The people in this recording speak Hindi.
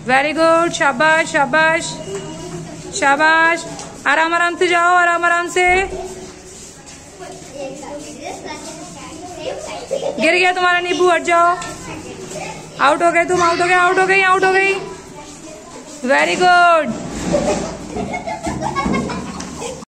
वेरी गुड, शाबाश शाबाश शाबाश। आराम आराम से जाओ, आराम आराम से। गिर गया तुम्हारा नींबू, हट जाओ। आउट हो गए तुम, आउट हो गए, आउट हो गई, आउट हो गई। Very good.